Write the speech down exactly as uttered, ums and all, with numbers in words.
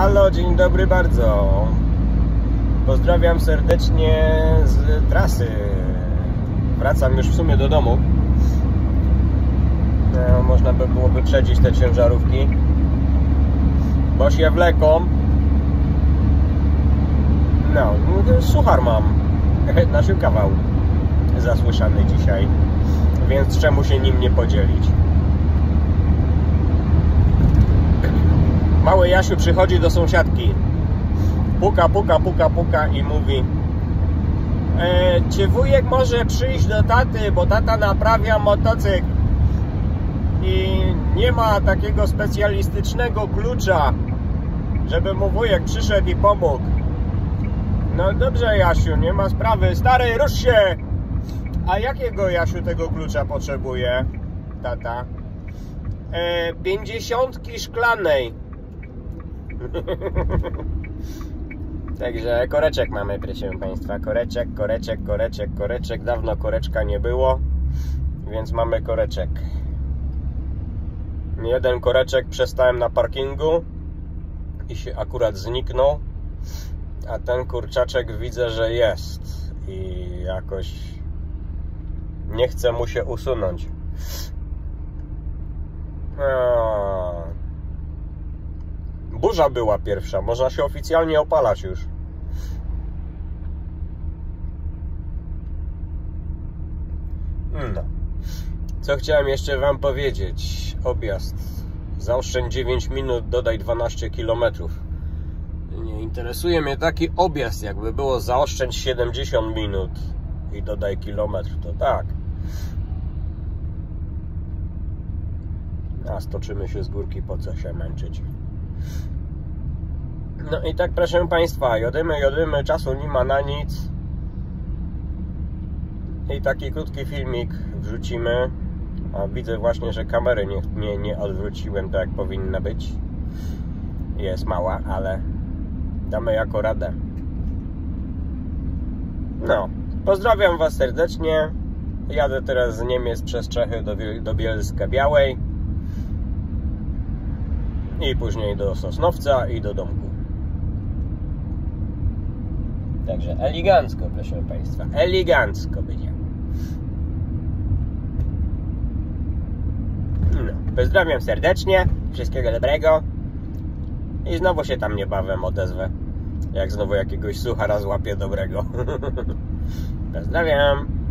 Halo, dzień dobry bardzo. Pozdrawiam serdecznie z trasy. Wracam już w sumie do domu. No, można by było wyprzedzić te ciężarówki, bo się wleką. No, suchar mam. Znaczy kawał zasłyszany dzisiaj, więc czemu się nim nie podzielić? Mały Jasiu przychodzi do sąsiadki, puka, puka, puka, puka i mówi: e, czy wujek może przyjść do taty, bo tata naprawia motocykl i nie ma takiego specjalistycznego klucza, żeby mu wujek przyszedł i pomógł. No dobrze, Jasiu, nie ma sprawy. Stary, rusz się! A jakiego, Jasiu, tego klucza potrzebuje tata? E, pięćdziesiątki szklanej. Także koreczek mamy, proszę państwa. Koreczek, koreczek, koreczek, koreczek. Dawno koreczka nie było, więc mamy koreczek. Jeden koreczek przestałem na parkingu i się akurat zniknął, a ten kurczaczek widzę, że jest i jakoś nie chce mu się usunąć. A... Burza była pierwsza, można się oficjalnie opalać już. No. Co chciałem jeszcze wam powiedzieć? Objazd. Zaoszczędź dziewięć minut, dodaj dwanaście kilometrów. Nie interesuje mnie taki objazd, jakby było zaoszczędź siedemdziesiąt minut i dodaj kilometr, to tak. A stoczymy się z górki, po co się męczyć? No i tak, proszę państwa, jodymy, jodymy, czasu nie ma na nic. I taki krótki filmik wrzucimy. A widzę właśnie, że kamery nie, nie, nie odwróciłem tak, jak powinna być. Jest mała, ale damy jako radę. No, pozdrawiam was serdecznie. Jadę teraz z Niemiec przez Czechy do, do Bielska Białej i później do Sosnowca i do domku. Także elegancko, proszę państwa, elegancko będzie. No, pozdrawiam serdecznie, wszystkiego dobrego i znowu się tam niebawem odezwę, jak znowu jakiegoś suchara złapię dobrego. Pozdrawiam.